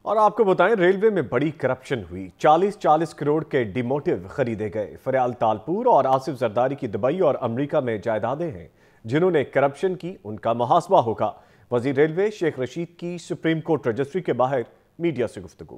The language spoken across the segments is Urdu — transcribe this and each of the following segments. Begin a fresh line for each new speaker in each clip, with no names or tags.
اور آپ کو بتائیں ریلوے میں بڑی کرپشن ہوئی، 40 کروڑ کے ڈیموٹیو خریدے گئے۔ فریال تالپور اور آصف زرداری کی دبئی اور امریکہ میں جائیدادیں ہیں۔ جنہوں نے کرپشن کی ان کا محاسبہ ہوگا۔ وزیر ریلوے شیخ رشید کی سپریم کورٹ رجسٹری کے باہر میڈیا سے گفتگو۔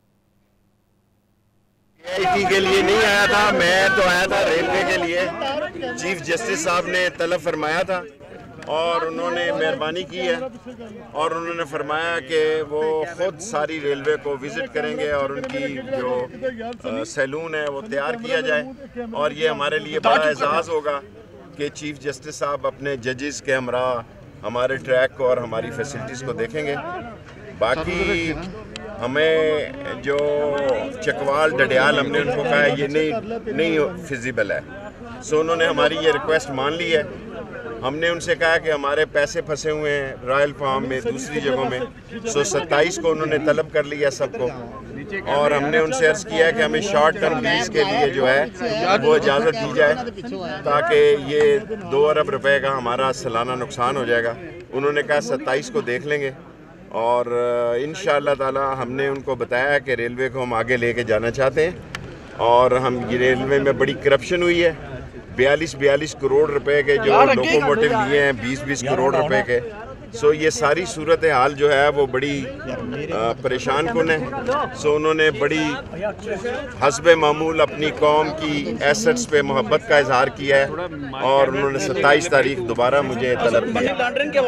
کے لیے نہیں آیا تھا، میں تو آیا تھا ریلوے کے لیے۔ چیف جسٹس صاحب نے طلب فرمایا تھا اور انہوں نے مہربانی کی ہے اور انہوں نے فرمایا کہ وہ خود ساری ریلوے کو وزٹ کریں گے اور ان کی جو سیلون ہے وہ تیار کیا جائے، اور یہ ہمارے لیے بڑا اعزاز ہوگا کہ چیف جسٹس صاحب اپنے ججز کے ہمراہ ہمارے ٹریک کو اور ہماری فیسلٹیز کو دیکھیں گے۔ باقی ہمیں جو چکوال ڈڈیال ہم نے ان کو کہا ہے یہ نہیں فیزیبل ہے، سو انہوں نے ہماری یہ ریکویسٹ مان لی ہے۔ ہم نے ان سے کہا کہ ہمارے پیسے پھنسے ہوئے ہیں رائل فارم میں، دوسری جگہوں میں، سو 27 کو انہوں نے طلب کر لیا سب کو، اور ہم نے ان سے عرض کیا ہے کہ ہمیں شارٹ ٹرم لیز کے لیے جو ہے وہ اجازت دی جائے تاکہ یہ 2 ارب روپے کا ہمارا سالانہ نقصان ہو جائے گا۔ انہوں نے کہا 27 کو دیکھ لیں گے، اور انشاءاللہ تعالی ہم نے ان کو بتایا کہ ریلوے کو ہم آگے لے کے جانا چاہتے ہیں، اور ہم یہ ریلوے میں بڑی کرپشن ہوئی ہے۔ 42 کروڑ روپے کے جو لوکوموٹیو لیے ہیں، 20 کروڑ روپے کے، سو یہ ساری صورتحال جو ہے وہ بڑی پریشان کن ہے۔ سو انہوں نے بڑی حسب معمول اپنی قوم کی ایسٹس پہ محبت کا اظہار کیا ہے، اور انہوں نے 27 تاریخ دوبارہ مجھے طلب کیا۔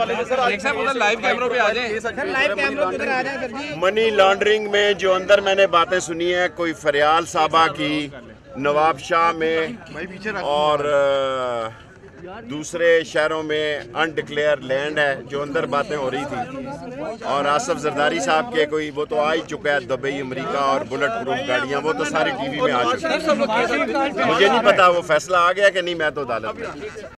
منی لانڈرنگ میں جو اندر میں نے باتیں سنی ہیں، کوئی فریال صاحبہ کی، نواب شاہ میں اور دوسرے شہروں میں انڈکلیئر لینڈ ہے، جو اندر باتیں ہو رہی تھی، اور آصف زرداری صاحب کے کوئی وہ تو آ ہی چکا ہے دبئی امریکہ اور بلٹ پروف گاڑیاں، وہ تو ساری ٹی وی میں آ چکی ہیں۔ مجھے نہیں پتا وہ فیصلہ آ گیا کہ نہیں، میں تو عدالت میں